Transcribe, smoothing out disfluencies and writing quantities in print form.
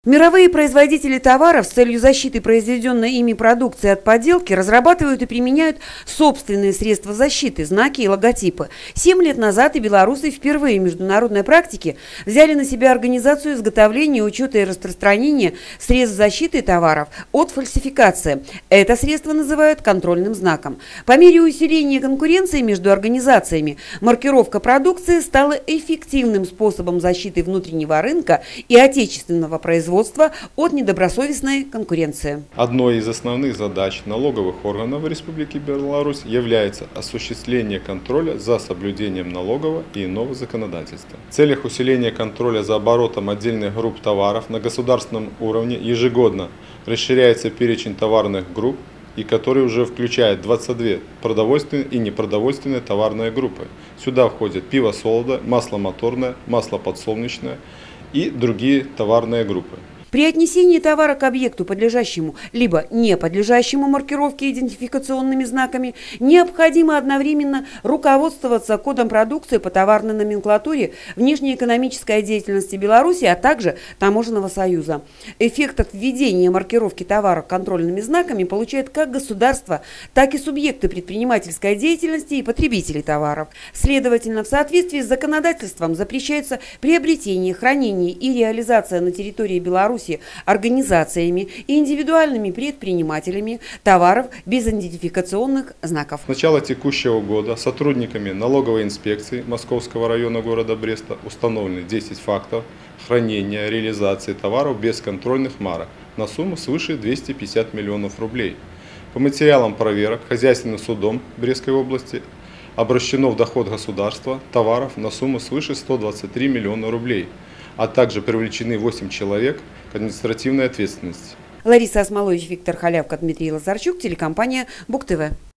Мировые производители товаров с целью защиты произведенной ими продукции от подделки разрабатывают и применяют собственные средства защиты, знаки и логотипы. 7 лет назад и белорусы впервые в международной практике взяли на себя организацию изготовления, учета и распространения средств защиты товаров от фальсификации. Это средство называют контрольным знаком. По мере усиления конкуренции между организациями маркировка продукции стала эффективным способом защиты внутреннего рынка и отечественного производства от недобросовестной конкуренции. Одной из основных задач налоговых органов Республики Беларусь является осуществление контроля за соблюдением налогового и иного законодательства. В целях усиления контроля за оборотом отдельных групп товаров на государственном уровне ежегодно расширяется перечень товарных групп, и который уже включает 22 продовольственные и непродовольственные товарные группы. Сюда входят пиво солода, масло моторное, масло подсолнечное и другие товарные группы. При отнесении товара к объекту, подлежащему либо не подлежащему маркировке идентификационными знаками, необходимо одновременно руководствоваться кодом продукции по товарной номенклатуре внешнеэкономической деятельности Беларуси, а также Таможенного союза. Эффект от введения маркировки товара контрольными знаками получает как государство, так и субъекты предпринимательской деятельности и потребители товаров. Следовательно, в соответствии с законодательством запрещается приобретение, хранение и реализация на территории Беларуси организациями и индивидуальными предпринимателями товаров без идентификационных знаков. С начала текущего года сотрудниками налоговой инспекции Московского района города Бреста установлены 10 фактов хранения, реализации товаров без контрольных марок на сумму свыше 250 миллионов рублей. По материалам проверок Хозяйственным судом Брестской области обращено в доход государства товаров на сумму свыше 123 миллиона рублей, а также привлечены 8 человек к административной ответственности. Лариса Осмолович, Виктор Халявка, Дмитрий Лазарчук, телекомпания БугТV.